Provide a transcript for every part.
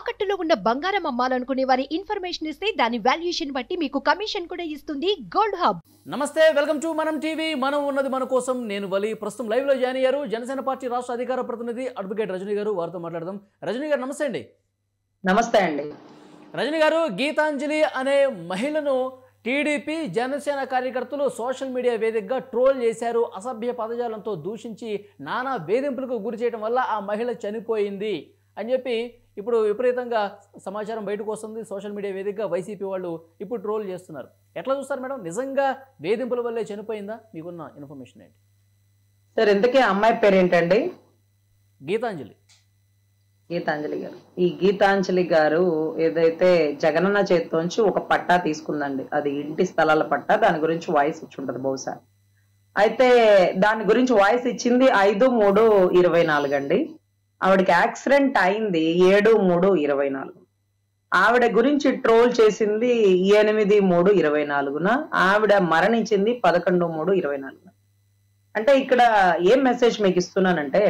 తాకట్టులో ఉన్న బంగారం అమ్మాలనుకునే వారి ఇన్ఫర్మేషన్ ఇస్తే దాని వాల్యుయేషన్ బట్టి మీకు కమిషన్ కూడా ఇస్తుంది గోల్డ్ హబ్. నమస్తే, వెల్కమ్ టు మనం టీవీ. మనం ఉన్నది మన కోసం. నేను వలి. ప్రస్తుతం లైవ్ లో జాయిన్ అయ్యారు జనసేన పార్టీ రాష్ట్ర అధికార ప్రతినిధి అడ్వకేట్ రజనీ గారు. వారితో మాట్లాడదాం. రజనీ గారు నమస్తే అండి. నమస్తే అండి. రజనీ గారు, గీతాంజలి అనే మహిళను టీడీపీ జనసేన కార్యకర్తలు సోషల్ మీడియా వేదికగా ట్రోల్ చేశారు. అసభ్య పదజాలంతో దూషించి నానా వేధింపులకు గురి చేయడం వల్ల ఆ మహిళ చనిపోయింది అని చెప్పి ఇప్పుడు విపరీతంగా సమాచారం బయటకు వస్తుంది. సోషల్ మీడియా వేదికగా వైసీపీ వాళ్ళు ఇప్పుడు ట్రోల్ చేస్తున్నారు. ఎట్లా చూస్తారు మేడం? నిజంగా వేధింపుల వల్లే చనిపోయిందా? మీకున్న ఇన్ఫర్మేషన్ ఏంటి? సార్, ఇంతకీ అమ్మాయి పేరు ఏంటండి? గీతాంజలి. గీతాంజలి గారు. ఈ గీతాంజలి గారు ఏదైతే జగనన్న చేతిలోంచి ఒక పట్టా తీసుకుందండి, అది ఇంటి స్థలాల పట్టా. దాని గురించి వాయిస్ ఇచ్చి ఉంటది బహుశా. అయితే దాని గురించి వాయిస్ ఇచ్చింది 5/3/24 అండి. ఆవిడకి యాక్సిడెంట్ అయింది 7/3/24. ఆవిడ గురించి ట్రోల్ చేసింది 8/3/24. ఆవిడ మరణించింది 11/3/24. అంటే ఇక్కడ ఏం మెసేజ్ మీకు ఇస్తున్నానంటే,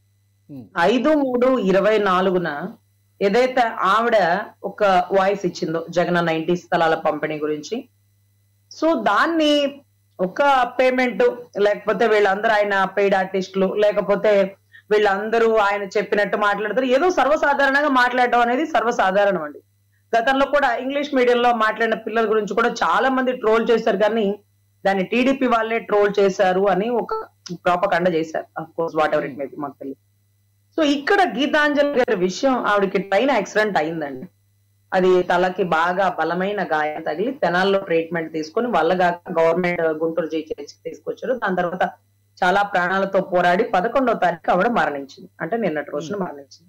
5/3/24 ఏదైతే ఆవిడ ఒక వాయిస్ ఇచ్చిందో జగనన్న ఇంటి స్థలాల పంపిణీ గురించి, సో దాన్ని ఒక పేమెంట్, లేకపోతే వీళ్ళందరూ ఆయన పెయిడ్ ఆర్టిస్టులు, లేకపోతే వీళ్ళందరూ ఆయన చెప్పినట్టు మాట్లాడతారు. ఏదో సర్వసాధారణంగా మాట్లాడడం అనేది సర్వసాధారణం అండి. గతంలో కూడా ఇంగ్లీష్ మీడియంలో మాట్లాడిన పిల్లల గురించి కూడా చాలా మంది ట్రోల్ చేశారు, కానీ దాన్ని టీడీపీ వాళ్ళే ట్రోల్ చేశారు అని ఒక ప్రాపకాండ చేశారు. Of course whatever it may be, మాకు తెలియదు. సో ఇక్కడ గీతాంజలి గారి విషయం, ఆవిడకి ట్రైన్ యాక్సిడెంట్ అయిందండి. అది తలకి బాగా బలమైన గాయం తగిలి తెనాల్లో ట్రీట్మెంట్ తీసుకుని వాళ్ళగా గవర్నమెంట్ గుంటూరు జీహెచ్కి తీసుకొచ్చారు. దాని తర్వాత చాలా ప్రాణాలతో పోరాడి 11వ తారీఖు ఆవిడ మరణించింది. అంటే నిన్నటి రోజున మరణించింది.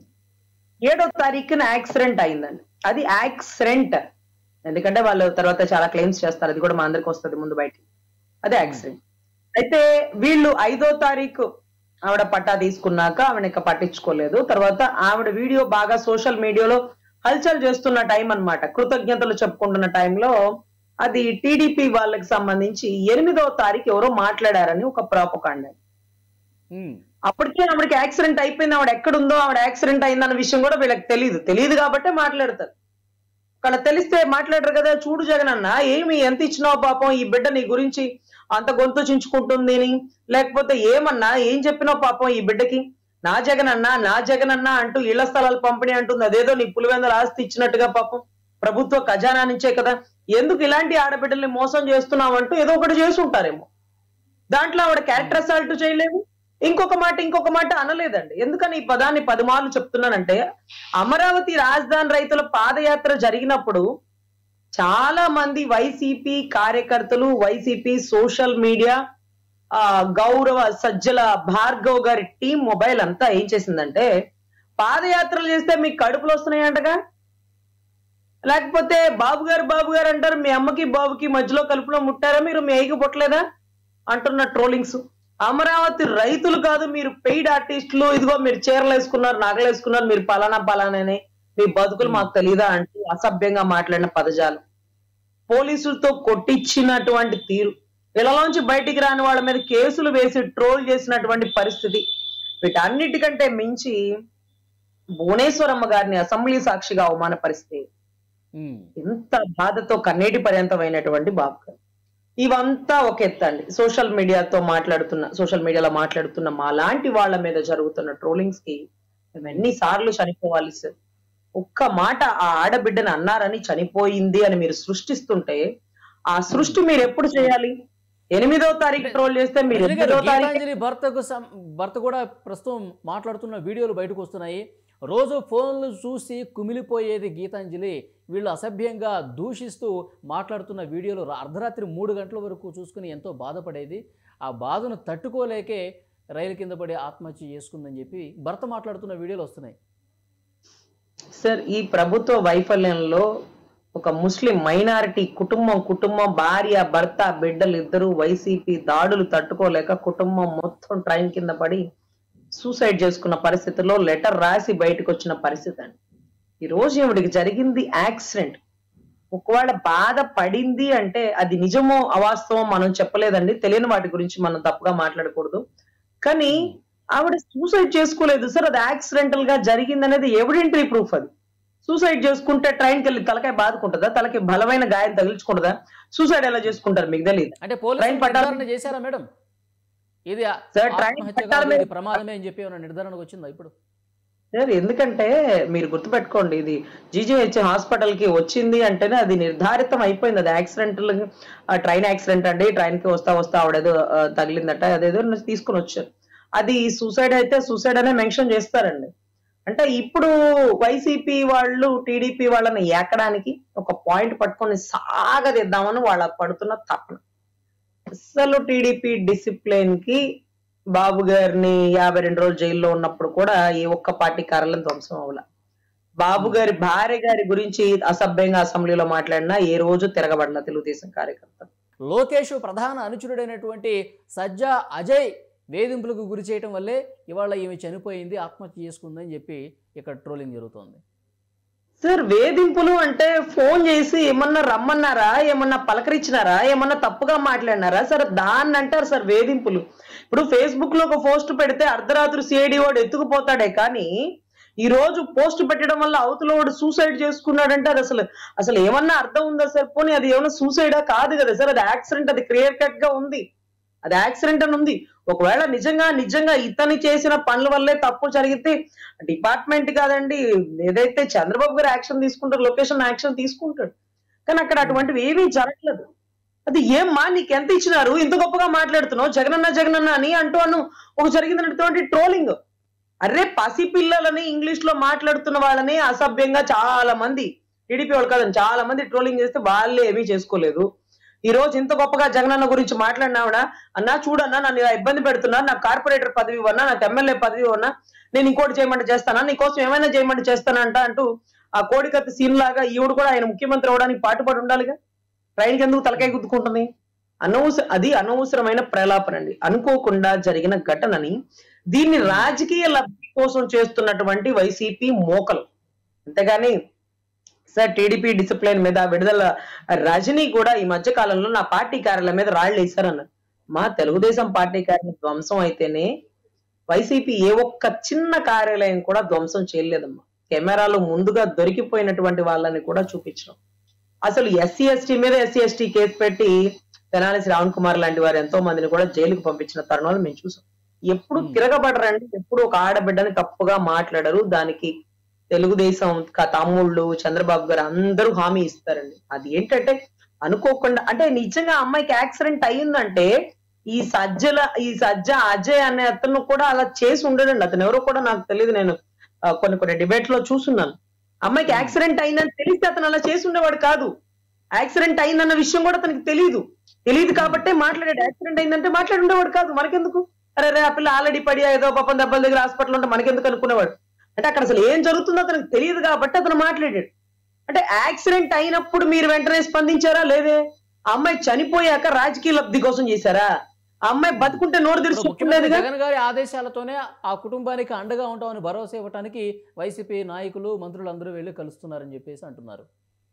7వ తారీఖున యాక్సిడెంట్ అయిందండి. అది యాక్సిడెంట్, ఎందుకంటే వాళ్ళు తర్వాత చాలా క్లెయిమ్స్ చేస్తారు, అది కూడా మా అందరికి వస్తుంది ముందు బయటికి. అదే యాక్సిడెంట్. అయితే వీళ్ళు 5వ తారీఖు ఆవిడ పట్టా తీసుకున్నాక ఆవిడ ఇంకా పట్టించుకోలేదు. తర్వాత ఆవిడ వీడియో బాగా సోషల్ మీడియాలో హల్చల్ చేస్తున్న టైం అన్నమాట, కృతజ్ఞతలు చెప్పుకుంటున్న టైంలో అది టీడీపీ వాళ్ళకి సంబంధించి 8వ తారీఖు ఎవరో మాట్లాడారని ఒక ప్రాపకాండ. అప్పటికే ఆవిడకి యాక్సిడెంట్ అయిపోయింది. ఆవిడ ఎక్కడుందో, ఆవిడ యాక్సిడెంట్ అయిందన్న విషయం కూడా వీళ్ళకి తెలియదు కాబట్టే మాట్లాడతారు. అక్కడ తెలిస్తే మాట్లాడరు కదా. చూడు జగనన్న, ఏమి ఎంత ఇచ్చినావు పాపం ఈ బిడ్డ నీ గురించి అంత గొంతు చించుకుంటుంది అని, లేకపోతే ఏమన్నా ఏం చెప్పినావు పాపం ఈ బిడ్డకి, నా జగనన్న అంటూ ఇళ్ల స్థలాలు పంపిణీ అంటుంది. అదేదో నీ పులివెందల ఆస్తి ఇచ్చినట్టుగా పాపం ప్రభుత్వ ఖజానా నుంచే కదా, ఎందుకు ఇలాంటి ఆడబిడ్డల్ని మోసం చేస్తున్నావు అంటూ ఏదో ఒకటి చేసి ఉంటారేమో. దాంట్లో ఆవిడ క్యారెక్టర్ అసాల్ట్ చేయలేదు, ఇంకొక మాట అనలేదండి. ఎందుకని ఈ పదాన్ని 10 మార్లు చెప్తున్నానంటే, అమరావతి రాజధాని రైతుల పాదయాత్ర జరిగినప్పుడు చాలా మంది వైసీపీ కార్యకర్తలు, వైసీపీ సోషల్ మీడియా గౌరవ సజ్జల భార్గవ్ గారి టీం మొబైల్ అంతా ఏం చేసిందంటే, పాదయాత్రలు చేస్తే మీకు కడుపులు వస్తున్నాయంటగా, లేకపోతే బాబు గారు అంటారు, మీ అమ్మకి బాబుకి మధ్యలో కలుపులో ముట్టారా మీరు, మీ ఐకి పుట్టలేదా అంటున్న ట్రోలింగ్స్. అమరావతి రైతులు కాదు, మీరు పెయిడ్ ఆర్టిస్టులు, ఇదిగో మీరు చీరలు వేసుకున్నారు, నగలు వేసుకున్నారు, మీరు పలానానే, మీ బతుకులు మాకు తెలీదా అంటూ అసభ్యంగా మాట్లాడిన పదజాలు, పోలీసులతో కొట్టించినటువంటి తీరు, ఇళ్లలోంచి బయటికి రాని వాళ్ళ మీద కేసులు వేసి ట్రోల్ చేసినటువంటి పరిస్థితి, వీటన్నిటికంటే మించి భువనేశ్వరమ్మ గారిని అసెంబ్లీ సాక్షిగా అవమాన పరిస్థితి, ఎంత బాధతో కన్నీటి పర్యంతమైనటువంటి బాబు గారు. ఇవంతా ఒక ఎత్తండి. సోషల్ మీడియాలో మాట్లాడుతున్న మా లాంటి వాళ్ళ మీద జరుగుతున్న ట్రోలింగ్స్ కి మేము ఎన్నిసార్లు చనిపోవాలి సార్? ఒక్క మాట ఆ ఆడబిడ్డని అన్నారని చనిపోయింది అని మీరు సృష్టిస్తుంటే, ఆ సృష్టి మీరు ఎప్పుడు చేయాలి? 8వ తారీఖు ట్రోల్ చేస్తే మీరు 8వ తారీఖు. భర్త కూడా ప్రస్తుతం మాట్లాడుతున్న వీడియోలు బయటకు వస్తున్నాయి. రోజు ఫోన్లు చూసి కుమిలిపోయేది గీతాంజలి. వీళ్ళు అసభ్యంగా దూషిస్తూ మాట్లాడుతున్న వీడియోలు అర్ధరాత్రి 3 గంటల వరకు చూసుకుని ఎంతో బాధపడేది. ఆ బాధను తట్టుకోలేకే రైలు కింద పడి ఆత్మహత్య చేసుకుందని చెప్పి భర్త మాట్లాడుతున్న వీడియోలు వస్తున్నాయి. సార్, ఈ ప్రభుత్వ వైఫల్యంలో ఒక ముస్లిం మైనారిటీ కుటుంబం భార్య, భర్త, బిడ్డలు ఇద్దరు వైసీపీ దాడులు తట్టుకోలేక కుటుంబం మొత్తం ట్రైన్ కింద పడి సూసైడ్ చేసుకున్న పరిస్థితుల్లో లెటర్ రాసి బయటకు వచ్చిన పరిస్థితి అండి. ఈ రోజు ఈవిడికి జరిగింది యాక్సిడెంట్. ఒకవేళ బాధ పడింది అంటే అది నిజమో అవాస్తవం మనం చెప్పలేదండి, తెలియని వాటి గురించి మనం తప్పుగా మాట్లాడకూడదు. కానీ ఆవిడ సూసైడ్ చేసుకోలేదు సార్, అది యాక్సిడెంటల్ గా జరిగింది అనేది ఎవిడెంటరీ ప్రూఫ్. అది సూసైడ్ చేసుకుంటే ట్రైన్కి వెళ్ళి తలకాయ బాదుకుంటుందా, తలకి బలమైన గాయం తగిలించుకుంటుందా? సూసైడ్ ఎలా చేసుకుంటారు మీకు తెలియదు. అంటే పోలీసులు నిర్ధారణ చేశారా మేడం ఇది ఆత్మహత్య కాదు ఇది ప్రమాదమే అని చెప్పి ఏమైనా నిర్ధారణకు వచ్చిందా ఇప్పుడు? ఎందుకంటే మీరు గుర్తుపెట్టుకోండి, ఇది జీజీహెచ్ హాస్పిటల్ కి వచ్చింది అంటేనే అది నిర్ధారితం అయిపోయింది. అది యాక్సిడెంటల్ ట్రైన్ యాక్సిడెంట్ అండి, ట్రైన్ కి వస్తా ఆవిడేదో తగిలిందట, అదేదో తీసుకుని వచ్చారు. అది సూసైడ్ అయితే సూసైడ్ అనే మెన్షన్ చేస్తారండి. అంటే ఇప్పుడు వైసీపీ వాళ్ళు టీడీపీ వాళ్ళని ఏకడానికి ఒక పాయింట్ పట్టుకొని సాగదిద్దామని వాళ్ళ పడుతున్న తపన. అసలు టీడీపీ డిసిప్లిన్ కి బాబు గారిని 52 రోజులు జైల్లో ఉన్నప్పుడు కూడా ఏ ఒక్క పార్టీ కార్యాలయం ధ్వంసం అవ్వలే. బాబు గారి భార్య గారి గురించి అసభ్యంగా అసెంబ్లీలో మాట్లాడినా ఏ రోజు తిరగబడిన తెలుగుదేశం కార్యకర్త. లోకేష్ ప్రధాన అనుచరుడైనటువంటి సజ్జా అజయ్ వేధింపులకు గురి చేయడం వల్లే ఇవాళ ఈమె చనిపోయింది, ఆత్మహత్య చేసుకుందని చెప్పి ఇక్కడ ట్రోలింగ్ జరుగుతోంది. సార్ వేధింపులు అంటే ఫోన్ చేసి ఏమన్నా రమ్మన్నారా, ఏమన్నా పలకరించినారా, ఏమన్నా తప్పుగా మాట్లాడినారా సార్? దాన్ని అంటారు సార్ వేధింపులు. ఇప్పుడు ఫేస్బుక్ లో ఒక పోస్ట్ పెడితే అర్ధరాత్రి సిఐడి వాడు ఎత్తుకుపోతాడే, కానీ ఈ రోజు పోస్ట్ పెట్టడం వల్ల అవతల వాడు సూసైడ్ చేసుకున్నాడంటే అది అసలు ఏమన్నా అర్థం ఉందా సార్? పోనీ అది ఏమన్నా సూసైడా? కాదు కదా సార్, అది యాక్సిడెంట్, అది క్లియర్ కట్ గా ఉంది, అది యాక్సిడెంట్ అని ఉంది. ఒకవేళ నిజంగా ఇతని చేసిన పనుల వల్లే తప్పు జరిగితే డిపార్ట్మెంట్ కాదండి, ఏదైతే చంద్రబాబు గారు యాక్షన్ తీసుకుంటారు, లొకేషన్ యాక్షన్ తీసుకుంటాడు. కానీ అక్కడ అటువంటివి ఏమీ జరగలేదు. అది ఏమ్మా నీకు ఎంత ఇచ్చినారు, ఇంత గొప్పగా మాట్లాడుతున్నావు జగనన్న అని అంటూ ఒక జరిగినటువంటి ట్రోలింగ్. అరే పసిపిల్లలని ఇంగ్లీష్ లో మాట్లాడుతున్న వాళ్ళని అసభ్యంగా చాలా మంది టీడీపీ వాళ్ళు కాదని చాలా మంది ట్రోలింగ్ చేస్తే వాళ్ళే ఏమీ చేసుకోలేదు. ఈ రోజు ఇంత గొప్పగా జగనన్న గురించి మాట్లాడినావిడా, అన్నా చూడన్నా నన్ను ఇలా ఇబ్బంది పెడుతున్నా, నాకు కార్పొరేటర్ పదవి ఇవ్వన్నా, నాకు ఎమ్మెల్యే పదవి ఇవ్వన్నా, నేను ఇంకోటి చేయమంటే చేస్తానా, నీకోసం ఏమైనా చేయమంటే చేస్తానంట అంటూ ఆ కోడికత్తి సీన్ లాగా ఈవిడ కూడా ఆయన ముఖ్యమంత్రి అవడానికి పాటుపడి ఉండాలిగా. ట్రైన్కి ఎందుకు తలకాయ గుద్దుకుంటుంది? అది అనవసరమైన ప్రలాపన అండి, అనుకోకుండా జరిగిన ఘటనని. దీన్ని రాజకీయ లబ్ధి కోసం చేస్తున్నటువంటి వైసీపీ మోకలు, అంతేగాని సార్ టీడీపీ డిసిప్లిన్ మీద విడుదల రజనీ కూడా ఈ మధ్య కాలంలో నా పార్టీ కార్యాలయం మీద రాళ్ళు వేశారన్న. మా తెలుగుదేశం పార్టీ కార్యాలయం ధ్వంసం అయితేనే వైసీపీ ఏ ఒక్క చిన్న కార్యాలయం కూడా ధ్వంసం చేయలేదమ్మా. కెమెరాలు ముందుగా దొరికిపోయినటువంటి వాళ్ళని కూడా చూపించడం. అసలు ఎస్సీ ఎస్టీ కేసు పెట్టి తెనాలి శ్రావణ్ కుమార్ లాంటి వారు ఎంతో మందిని కూడా జైలుకు పంపించిన తరుణాలు మేము చూసాం. ఎప్పుడు తిరగబడరండి, ఎప్పుడు ఒక ఆడబిడ్డని తప్పుగా మాట్లాడరు. దానికి తెలుగుదేశం తమ్ముళ్ళు చంద్రబాబు గారు అందరూ హామీ ఇస్తారండి. అది ఏంటంటే అనుకోకుండా, అంటే నిజంగా అమ్మాయికి యాక్సిడెంట్ అయ్యిందంటే ఈ సజ్జ అజయ్ అనే అతను కూడా అలా చేసి ఉండడండి. అతను ఎవరో కూడా నాకు తెలియదు, నేను కొన్ని డిబేట్ లో చూస్తున్నాను. అమ్మాయికి యాక్సిడెంట్ అయిందని తెలిస్తే అతను అలా చేసి ఉండేవాడు కాదు. యాక్సిడెంట్ అయిందన్న విషయం కూడా అతనికి తెలియదు కాబట్టే మాట్లాడాడు. యాక్సిడెంట్ అయిందంటే మాట్లాడి ఉండేవాడు కాదు. మనకెందుకు, అరే ఆ పిల్ల ఆల్రెడీ పడి ఏదో పాపం దెబ్బల దగ్గర హాస్పిటల్ ఉంటే మనకెందుకు అనుకునేవాడు. అంటే అక్కడ అసలు ఏం జరుగుతుందో అతనికి తెలియదు కాబట్టి అతను మాట్లాడాడు. అంటే యాక్సిడెంట్ అయినప్పుడు మీరు వెంటనే స్పందించారా? లేదే. ఆ అమ్మాయి చనిపోయాక రాజకీయ లబ్ధి కోసం చేశారా? ఆ అమ్మాయి బతుకుంటే నోరు తెరుచుకునేది. జగన్ గారి ఆదేశాలతోనే ఆ కుటుంబానికి అండగా ఉంటామని భరోసా ఇవ్వడానికి వైసీపీ నాయకులు మంత్రులు అందరూ వెళ్ళి కలుస్తున్నారని చెప్పేసి అంటున్నారు.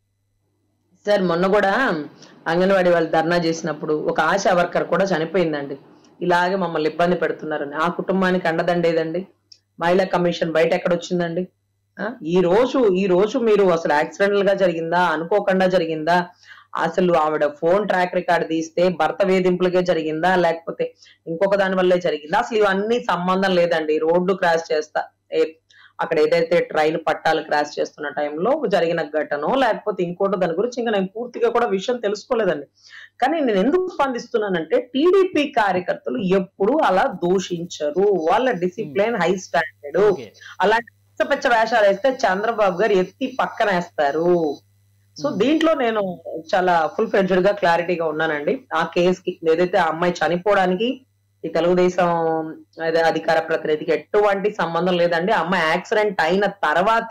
సార్ మొన్న కూడా అంగన్వాడీ వాళ్ళు ధర్నా చేసినప్పుడు ఒక ఆశా వర్కర్ కూడా చనిపోయిందండి. ఇలాగే మమ్మల్ని ఇబ్బంది పెడుతున్నారని. ఆ కుటుంబానికి అండదండేదండి. మహిళా కమిషన్ బయట ఎక్కడ వచ్చిందండి? ఈ రోజు మీరు అసలు యాక్సిడెంటల్ గా జరిగిందా, అనుకోకుండా జరిగిందా, అసలు ఆవిడ ఫోన్ ట్రాక్ రికార్డ్ తీస్తే భర్త వేధింపులకే జరిగిందా లేకపోతే ఇంకొక దాని వల్లే జరిగిందా? అసలు ఇవన్నీ సంబంధం లేదండి. రోడ్డు క్రాస్ చేస్తా అక్కడ ఏదైతే ట్రైన్ పట్టాలు క్రాస్ చేస్తున్న టైంలో జరిగిన ఘటనో లేకపోతే ఇంకోటో దాని గురించి ఇంకా నేను పూర్తిగా కూడా విషయం తెలుసుకోలేదండి. కానీ నేను ఎందుకు స్పందిస్తున్నానంటే టీడీపీ కార్యకర్తలు ఎప్పుడు అలా దూషించరు. వాళ్ళ డిసిప్లిన్ హై స్టాండర్డ్. అలాంటి పెచ్చ వేషాలు వేస్తే చంద్రబాబు గారు ఎత్తి పక్కన వేస్తారు. సో దీంట్లో నేను చాలా ఫుల్ ఫ్లెడ్జ్డ్ గా క్లారిటీగా ఉన్నానండి. ఆ కేసుకి ఏదైతే ఆ అమ్మాయి చనిపోవడానికి ఈ తెలుగుదేశం అధికార ప్రతినిధికి ఎటువంటి సంబంధం లేదండి. అమ్మాయి యాక్సిడెంట్ అయిన తర్వాత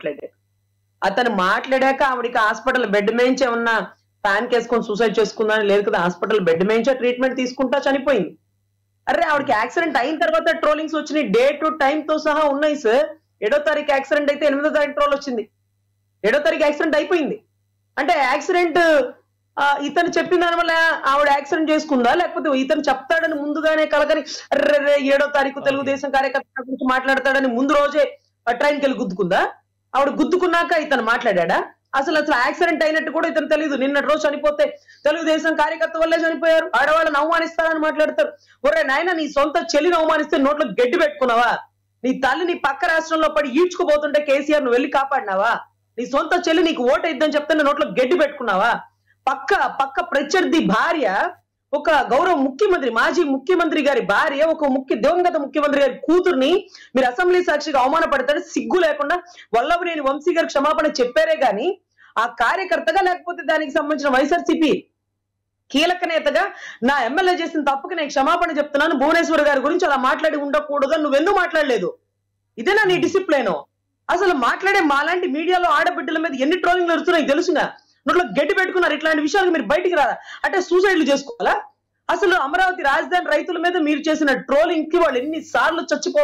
అతను మాట్లాడాక ఆవిడికి హాస్పిటల్ బెడ్ మేంచి ఏమన్నా ఫ్యాన్ కేసుకొని సూసైడ్ చేసుకుందని లేదు కదా. హాస్పిటల్ బెడ్ మేంచే ట్రీట్మెంట్ తీసుకుంటా చనిపోయింది. అరే ఆవిడకి యాక్సిడెంట్ అయిన తర్వాత ట్రోలింగ్స్ వచ్చినాయి, డేట్ టైం తో సహా ఉన్నాయి సార్. 7వ తారీఖు యాక్సిడెంట్ అయితే 8వ తారీఖు ట్రోల్ వచ్చింది. 7వ తారీఖు యాక్సిడెంట్ అయిపోయింది. అంటే యాక్సిడెంట్ ఇతను చెప్పిన దాని వల్ల ఆవిడ యాక్సిడెంట్ చేసుకుందా లేకపోతే ఇతను చెప్తాడని ముందుగానే కలగని 7వ తారీఖు తెలుగుదేశం కార్యకర్తల గురించి మాట్లాడతాడని ముందు రోజే ట్రైన్కి వెళ్ళి గుద్దుకుందా? ఆవిడ గుద్దుకున్నాక ఇతను మాట్లాడా? అసలు యాక్సిడెంట్ అయినట్టు కూడా ఇతను తెలియదు. నిన్నటి రోజు చనిపోతే తెలుగుదేశం కార్యకర్త వల్లే చనిపోయారు, ఆడవాళ్ళని అవమానిస్తారని మాట్లాడతారు. ఒరే నాయన, నీ సొంత చెల్లిని అవమానిస్తే నోట్లో గడ్డి పెట్టుకున్నావా? నీ తల్లి నీ పక్క రాష్ట్రంలో పడి ఈడ్చుకుపోతుంటే కేసీఆర్ నువ్వు వెళ్ళి కాపాడినావా? నీ సొంత చెల్లి నీకు ఓటు ఇద్దని చెప్తే నోట్లో గడ్డి పెట్టుకున్నావా? పక్క ప్రత్యర్థి భార్య, ఒక గౌరవ ముఖ్యమంత్రి, మాజీ ముఖ్యమంత్రి గారి భార్య, ఒక దివంగత ముఖ్యమంత్రి గారి కూతుర్ని మీరు అసెంబ్లీ సాక్షిగా అవమానపడతారు సిగ్గు లేకుండా. వల్లభనేని వంశీ గారు క్షమాపణ చెప్పారే గాని ఆ కార్యకర్తగా, లేకపోతే దానికి సంబంధించిన వైఎస్ఆర్సీపీ కీలక నేతగా నా ఎమ్మెల్యే చేసిన తప్పుకి నేను క్షమాపణ చెప్తున్నాను, భువనేశ్వర్ గారి గురించి అలా మాట్లాడి ఉండకూడదు, నువ్వెందుకు మాట్లాడలేదు? ఇదేనా నీ డిసిప్లైన్? అసలు మాట్లాడే మాలాంటి మీడియాలో ఆడబిడ్డల మీద ఎన్ని ట్రోలింగ్లు జరుగుతున్నాయి తెలుసుగా. నోట్లో గడ్డి పెట్టుకున్నారు. ఇట్లాంటి విషయాలు మీరు బయటికి రాదా? అంటే సూసైడ్లు చేసుకోవాలా? అసలు అమరావతి రాజధాని రైతుల మీద మీరు చేసిన ట్రోలింగ్ కి వాళ్ళు ఎన్నిసార్లు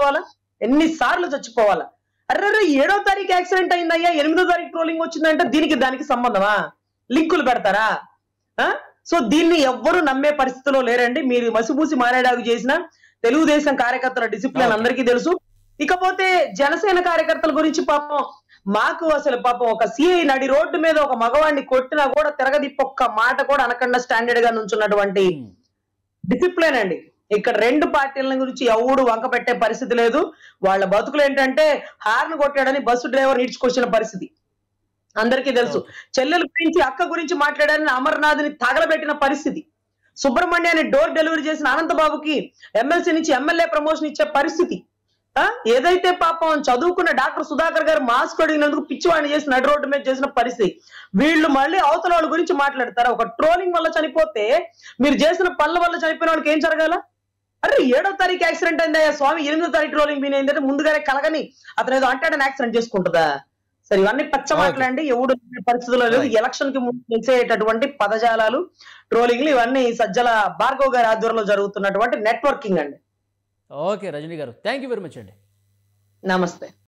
చచ్చిపోవాలా? అర్రే 7వ తారీఖు యాక్సిడెంట్ అయిందయ్యా, 8వ తారీఖు ట్రోలింగ్ వచ్చిందంటే దానికి సంబంధమా? లింకులు పెడతారా? సో దీన్ని ఎవ్వరు నమ్మే పరిస్థితిలో లేరండి. మీరు మసిపూసి మారేడాకు చేసిన తెలుగుదేశం కార్యకర్తల డిసిప్లిన్ అందరికీ తెలుసు. ఇకపోతే జనసేన కార్యకర్తల గురించి మాకు అసలు ఒక సిఐ నడి రోడ్డు మీద ఒక మగవాడిని కొట్టినా కూడా తిరగదిప్పి ఒక్క మాట కూడా అనకుండా స్టాండర్డ్ గా నుంచున్నటువంటి డిసిప్లిన్ అండి. ఇక్కడ 2 పార్టీల గురించి ఎవడు వంక పెట్టే పరిస్థితి లేదు. వాళ్ళ బతుకులు ఏంటంటే హార్న్ కొట్టాడని బస్సు డ్రైవర్ ఈడ్చుకొచ్చిన పరిస్థితి అందరికీ తెలుసు. చెల్లెల గురించి, అక్క గురించి మాట్లాడాలని అమర్నాథ్ని తగలబెట్టిన పరిస్థితి. సుబ్రహ్మణ్యాన్ని డోర్ డెలివరీ చేసిన అనంతబాబుకి ఎమ్మెల్సీ నుంచి ఎమ్మెల్యే ప్రమోషన్ ఇచ్చే పరిస్థితి. ఏదైతే చదువుకున్న డాక్టర్ సుధాకర్ గారు మాస్క్ అడిగినందుకు పిచ్చివాడిని చేసి నడి రోడ్డు మీద చేసిన పరిస్థితి. వీళ్ళు మళ్ళీ అవతల వాళ్ళ గురించి మాట్లాడతారా? ఒక ట్రోలింగ్ వల్ల చనిపోతే మీరు చేసిన పనుల వల్ల చనిపోయిన వాళ్ళకి ఏం జరగాల? అరే 7వ తారీఖు యాక్సిడెంట్ అయిందా స్వామి, 8వ తారీఖు ట్రోలింగ్ మీన్ ఏంటంటే ముందుగానే కలగని అతను ఏదో అంటాడని యాక్సిడెంట్ చేసుకుంటుందా? సరే, ఇవన్నీ పచ్చ మాట్లాడండి. ఎవడు పరిస్థితుల్లో లేదు. ఎలక్షన్ కి ముందు చేసేటటువంటి పదజాలాలు, ట్రోలింగ్లు, ఇవన్నీ సజ్జల భార్గవ్ గారి ఆధ్వర్యంలో జరుగుతున్నటువంటి నెట్వర్కింగ్ అండి. ఓకే రజనీ గారు, థ్యాంక్ యూ వెరీ మచ్ అండి. నమస్తే.